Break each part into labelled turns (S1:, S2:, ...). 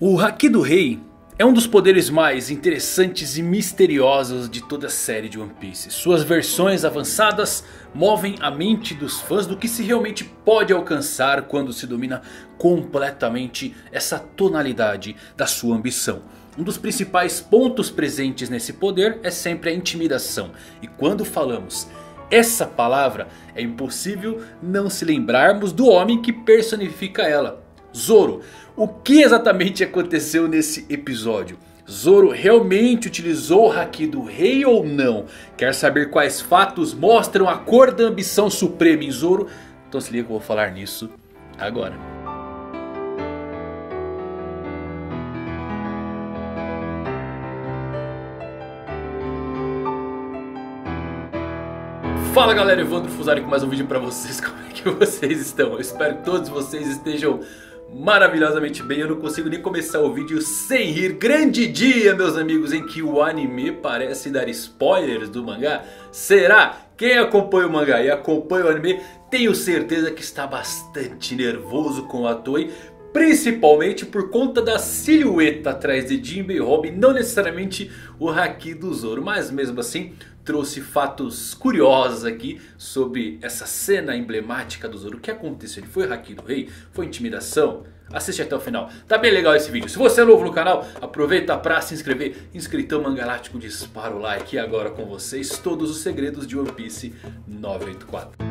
S1: O Haki do Rei é um dos poderes mais interessantes e misteriosos de toda a série de One Piece. Suas versões avançadas movem a mente dos fãs do que se realmente pode alcançar quando se domina completamente essa tonalidade da sua ambição. Um dos principais pontos presentes nesse poder é sempre a intimidação. E quando falamos essa palavra, é impossível não se lembrarmos do homem que personifica ela, Zoro. O que exatamente aconteceu nesse episódio? Zoro realmente utilizou o Haki do Rei ou não? Quer saber quais fatos mostram a cor da ambição suprema em Zoro? Então se liga que eu vou falar nisso agora. Fala galera, Evandro Fusari com mais um vídeo pra vocês. Como é que vocês estão? Eu espero que todos vocês estejam maravilhosamente bem. Eu não consigo nem começar o vídeo sem rir. Grande dia, meus amigos, em que o anime parece dar spoilers do mangá. Será? Quem acompanha o mangá e acompanha o anime, tenho certeza que está bastante nervoso com a Toei, principalmente por conta da silhueta atrás de Jinbe e Robin, não necessariamente o Haki do Zoro, mas mesmo assim trouxe fatos curiosos aqui sobre essa cena emblemática do Zoro. O que aconteceu? Ele foi Haki do Rei? Foi intimidação? Assiste até o final, tá bem legal esse vídeo. Se você é novo no canal, aproveita pra se inscrever. Inscritão Mangalático, dispara o like. E agora com vocês, todos os segredos de One Piece 984.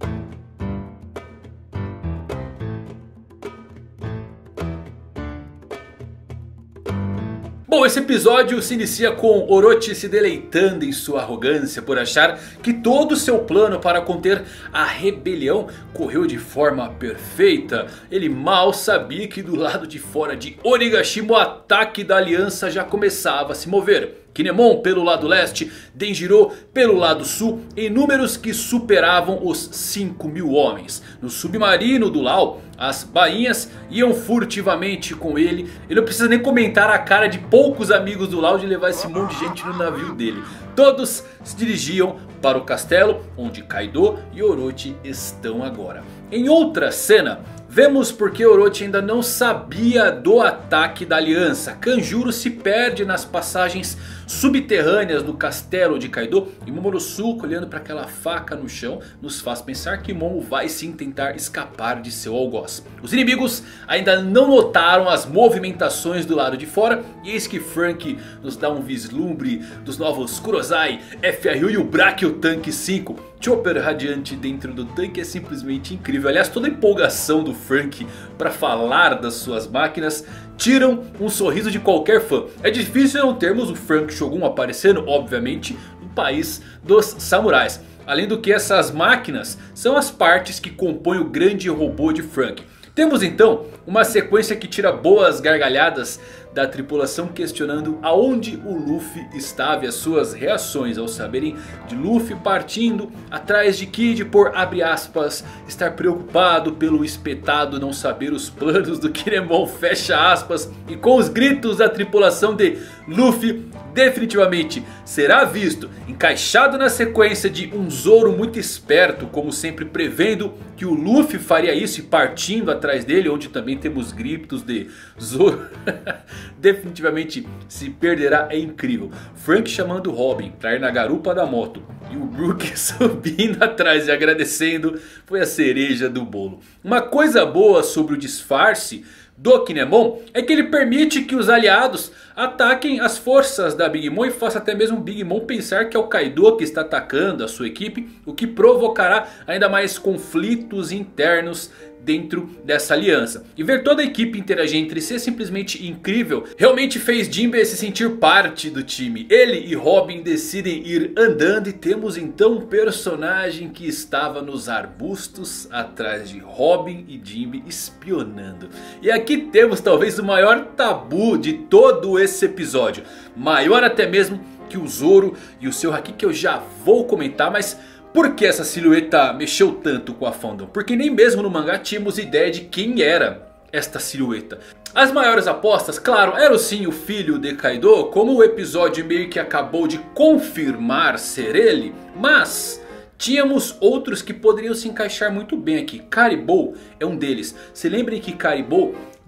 S1: Bom, esse episódio se inicia com Orochi se deleitando em sua arrogância por achar que todo o seu plano para conter a rebelião correu de forma perfeita. Ele mal sabia que do lado de fora de Onigashima o ataque da aliança já começava a se mover. Kinemon pelo lado leste, Denjiro pelo lado sul, em números que superavam os 5.000 homens. No submarino do Law, as bainhas iam furtivamente com ele. Ele não precisa nem comentar a cara de poucos amigos do Law de levar esse monte de gente no navio dele. Todos se dirigiam para o castelo onde Kaido e Orochi estão agora. Em outra cena, vemos porque Orochi ainda não sabia do ataque da aliança. Kanjuro se perde nas passagens subterrâneas do castelo de Kaido. E Momonosuke, olhando para aquela faca no chão, nos faz pensar que Momo vai sim tentar escapar de seu algoz. Os inimigos ainda não notaram as movimentações do lado de fora. E eis que Franky nos dá um vislumbre dos novos Kurosai, FRU e o Brachio Tank 5. Chopper radiante dentro do tanque é simplesmente incrível. Aliás, toda a empolgação do Franky para falar das suas máquinas tiram um sorriso de qualquer fã. É difícil não termos o Franky Shogun aparecendo, obviamente, no país dos samurais. Além do que, essas máquinas são as partes que compõem o grande robô de Franky. Temos então uma sequência que tira boas gargalhadas da tripulação, questionando aonde o Luffy estava e as suas reações ao saberem de Luffy partindo atrás de Kid por, abre aspas, estar preocupado pelo espetado não saber os planos do Kinemon, fecha aspas. E com os gritos da tripulação de Luffy definitivamente será visto encaixado na sequência de um Zoro muito esperto, como sempre prevendo que o Luffy faria isso e partindo atrás dele, onde também temos gritos de Zoro. Definitivamente se perderá, é incrível. Frank chamando Robin para ir na garupa da moto e o Brook subindo atrás e agradecendo foi a cereja do bolo. Uma coisa boa sobre o disfarce do Kinemon é que ele permite que os aliados ataquem as forças da Big Mom e faça até mesmo Big Mom pensar que é o Kaido que está atacando a sua equipe, o que provocará ainda mais conflitos internos dentro dessa aliança. E ver toda a equipe interagir entre si é simplesmente incrível. Realmente fez Jinbe se sentir parte do time. Ele e Robin decidem ir andando e temos então um personagem que estava nos arbustos atrás de Robin e Jinbe espionando. E aqui temos talvez o maior tabu de todo esse episódio. Maior até mesmo que o Zoro e o seu Haki, que eu já vou comentar, mas por que essa silhueta mexeu tanto com a fandom? Porque nem mesmo no mangá tínhamos ideia de quem era esta silhueta. As maiores apostas, claro, eram sim o filho de Kaido, como o episódio meio que acabou de confirmar ser ele. Mas tínhamos outros que poderiam se encaixar muito bem aqui. Caribou é um deles. Se lembrem que Caribou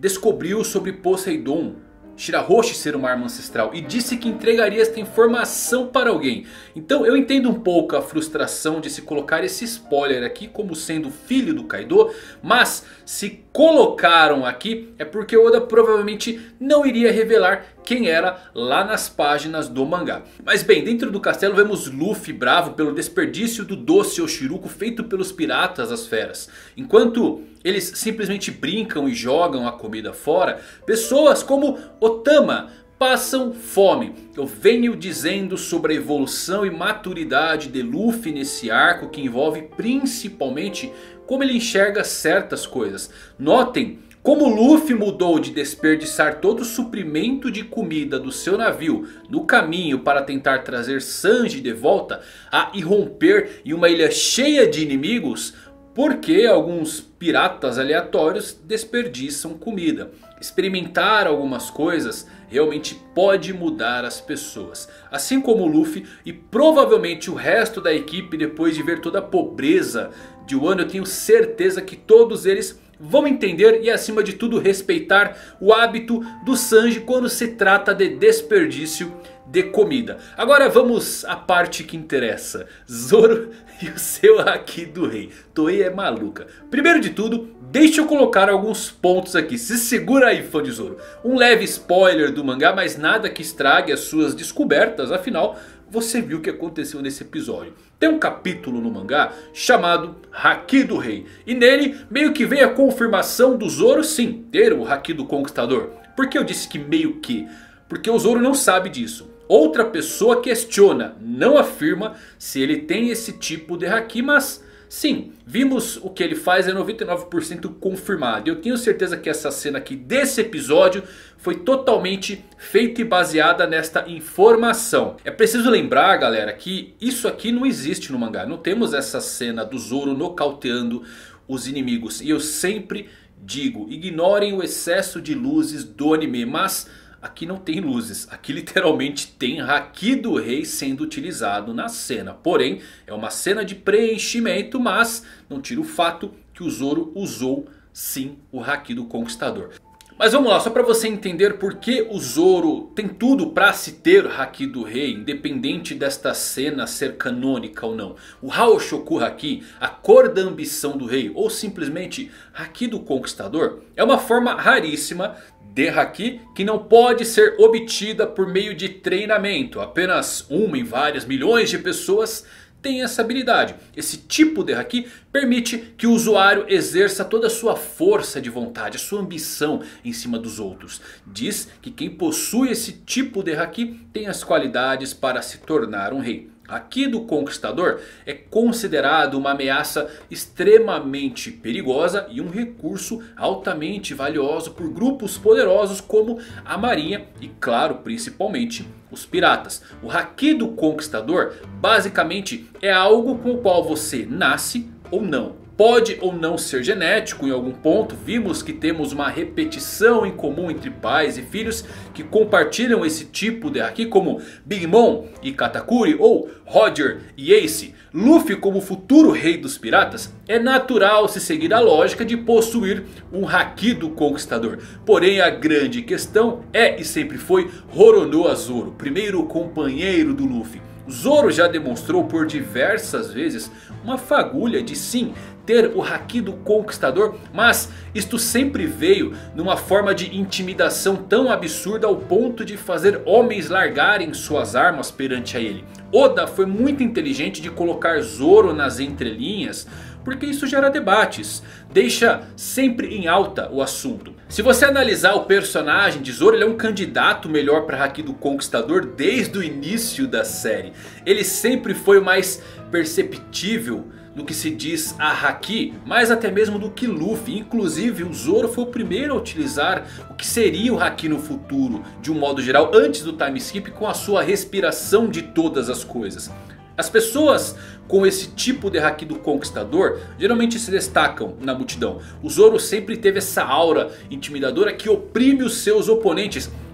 S1: descobriu sobre Poseidon Shirahoshi ser uma arma ancestral e disse que entregaria esta informação para alguém. Então eu entendo um pouco a frustração de se colocar esse spoiler aqui como sendo filho do Kaido. Mas se colocaram aqui é porque Oda provavelmente não iria revelar quem era lá nas páginas do mangá. Mas bem, dentro do castelo vemos Luffy bravo pelo desperdício do doce Oshiruko feito pelos piratas das feras. Enquanto eles simplesmente brincam e jogam a comida fora, pessoas como Otama passam fome. Eu venho dizendo sobre a evolução e maturidade de Luffy nesse arco, que envolve principalmente como ele enxerga certas coisas. Notem como Luffy mudou de desperdiçar todo o suprimento de comida do seu navio no caminho para tentar trazer Sanji de volta, a irromper em uma ilha cheia de inimigos porque alguns piratas aleatórios desperdiçam comida. Experimentar algumas coisas realmente pode mudar as pessoas. Assim como o Luffy e provavelmente o resto da equipe, depois de ver toda a pobreza de Wano, eu tenho certeza que todos eles vão entender e acima de tudo respeitar o hábito do Sanji quando se trata de desperdício de comida. Agora vamos à parte que interessa. Zoro e o seu Haki do Rei. Toei é maluca. Primeiro de tudo, deixa eu colocar alguns pontos aqui. Se segura aí, fã de Zoro. Um leve spoiler do mangá, mas nada que estrague as suas descobertas. Afinal, você viu o que aconteceu nesse episódio. Tem um capítulo no mangá chamado Haki do Rei. E nele meio que vem a confirmação do Zoro sim ter o Haki do Conquistador. Por que eu disse que meio que? Porque o Zoro não sabe disso. Outra pessoa questiona, não afirma se ele tem esse tipo de Haki, mas sim, vimos o que ele faz, é 99% confirmado. Eu tenho certeza que essa cena aqui desse episódio foi totalmente feita e baseada nesta informação. É preciso lembrar, galera, que isso aqui não existe no mangá. Não temos essa cena do Zoro nocauteando os inimigos. E eu sempre digo, ignorem o excesso de luzes do anime, mas aqui não tem luzes, aqui literalmente tem Haki do Rei sendo utilizado na cena. Porém, é uma cena de preenchimento, mas não tira o fato que o Zoro usou sim o Haki do Conquistador. Mas vamos lá, só para você entender por que o Zoro tem tudo para se ter Haki do Rei, independente desta cena ser canônica ou não. O Haoshoku Haki, a cor da ambição do rei, ou simplesmente Haki do Conquistador, é uma forma raríssima de Haki que não pode ser obtida por meio de treinamento. Apenas uma em várias milhões de pessoas tem essa habilidade. Esse tipo de Haki permite que o usuário exerça toda a sua força de vontade, a sua ambição em cima dos outros. Diz que quem possui esse tipo de Haki tem as qualidades para se tornar um rei. Haki do Conquistador é considerado uma ameaça extremamente perigosa e um recurso altamente valioso por grupos poderosos como a marinha e, claro, principalmente os piratas. O Haki do Conquistador basicamente é algo com o qual você nasce ou não. Pode ou não ser genético em algum ponto. Vimos que temos uma repetição em comum entre pais e filhos que compartilham esse tipo de Haki, como Big Mom e Katakuri, ou Roger e Ace. Luffy, como futuro rei dos piratas, é natural se seguir a lógica de possuir um Haki do Conquistador. Porém, a grande questão é e sempre foi Roronoa Zoro, primeiro companheiro do Luffy. Zoro já demonstrou por diversas vezes uma fagulha de sim ter o Haki do Conquistador, mas isto sempre veio numa forma de intimidação tão absurda ao ponto de fazer homens largarem suas armas perante a ele. Oda foi muito inteligente de colocar Zoro nas entrelinhas, porque isso gera debates, deixa sempre em alta o assunto. Se você analisar o personagem de Zoro, ele é um candidato melhor para Haki do Conquistador desde o início da série. Ele sempre foi o mais perceptível no que se diz a Haki, mais até mesmo do que Luffy. Inclusive o Zoro foi o primeiro a utilizar o que seria o Haki no futuro, de um modo geral, antes do time skip, com a sua respiração de todas as coisas. As pessoas com esse tipo de Haki do Conquistador geralmente se destacam na multidão. O Zoro sempre teve essa aura intimidadora que oprime os seus oponentes.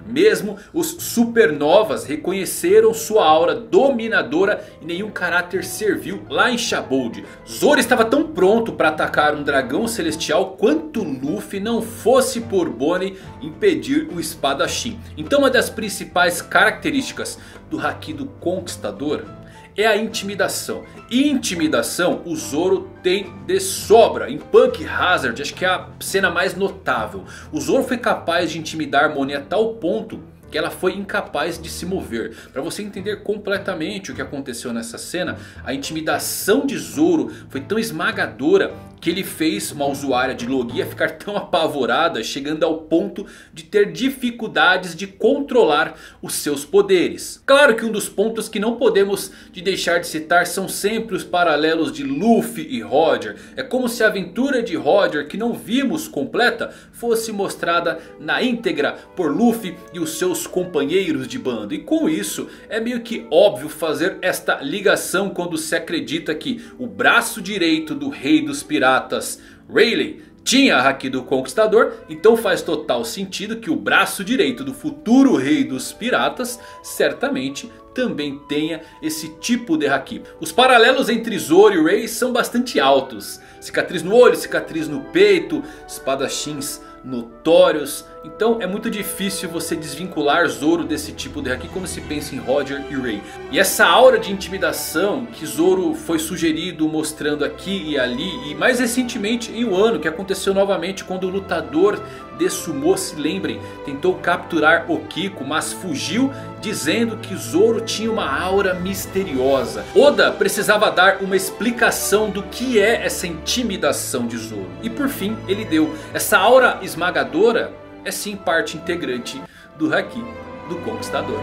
S1: Mesmo os supernovas reconheceram sua aura dominadora e nenhum caráter serviu lá em Shabold. Zoro estava tão pronto para atacar um dragão celestial quanto Luffy não fosse por Bonnie impedir o espadachim. Então uma das principais características do Haki do Conquistador é a intimidação. E intimidação o Zoro tem de sobra. Em Punk Hazard acho que é a cena mais notável. O Zoro foi capaz de intimidar Bonnie a tal ponto que ela foi incapaz de se mover. Para você entender completamente o que aconteceu nessa cena, a intimidação de Zoro foi tão esmagadora que ele fez uma usuária de Logia ficar tão apavorada, chegando ao ponto de ter dificuldades de controlar os seus poderes. Claro que um dos pontos que não podemos deixar de citar são sempre os paralelos de Luffy e Roger. É como se a aventura de Roger, que não vimos completa, fosse mostrada na íntegra por Luffy e os seus companheiros de bando. E com isso é meio que óbvio fazer esta ligação quando se acredita que o braço direito do rei dos piratas, Rayleigh, tinha a Haki do Conquistador. Então faz total sentido que o braço direito do futuro rei dos piratas certamente também tenha esse tipo de Haki. Os paralelos entre Zoro e Ray são bastante altos. Cicatriz no olho, cicatriz no peito, espadachins notórios. Então é muito difícil você desvincular Zoro desse tipo de Haki quando se pensa em Roger e Ray. E essa aura de intimidação que Zoro foi sugerido mostrando aqui e ali, e mais recentemente em Wano, que aconteceu novamente quando o lutador de sumô, se lembrem, tentou capturar Okiko, mas fugiu dizendo que Zoro tinha uma aura misteriosa. Oda precisava dar uma explicação do que é essa intimidação de Zoro. E por fim ele deu. Essa aura esmagadora é sim parte integrante do Haki do Conquistador.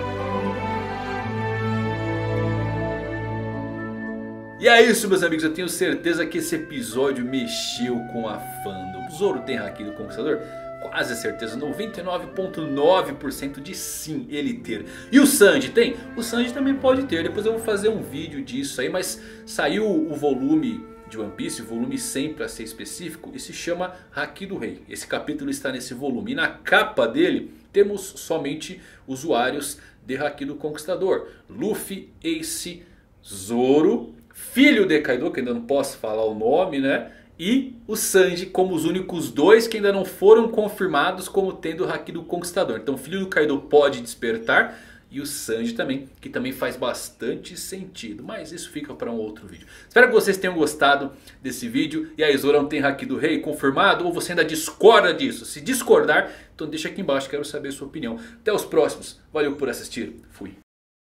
S1: E é isso, meus amigos, eu tenho certeza que esse episódio mexeu com a fandom. Zoro tem Haki do Conquistador? Quase certeza, 99,9% de sim ele ter. E o Sanji tem? O Sanji também pode ter, depois eu vou fazer um vídeo disso aí. Mas saiu o volume de One Piece, o volume 100 para ser específico, e se chama Haki do Rei. Esse capítulo está nesse volume e na capa dele temos somente usuários de Haki do Conquistador: Luffy, Ace, Zoro, filho de Kaido, que ainda não posso falar o nome, né? E o Sanji como os únicos dois que ainda não foram confirmados como tendo o Haki do Conquistador. Então o filho do Kaido pode despertar. E o Sanji também, que também faz bastante sentido. Mas isso fica para um outro vídeo. Espero que vocês tenham gostado desse vídeo. E aí, Zoro tem Haki do Rei confirmado? Ou você ainda discorda disso? Se discordar, então deixa aqui embaixo, quero saber a sua opinião. Até os próximos. Valeu por assistir. Fui.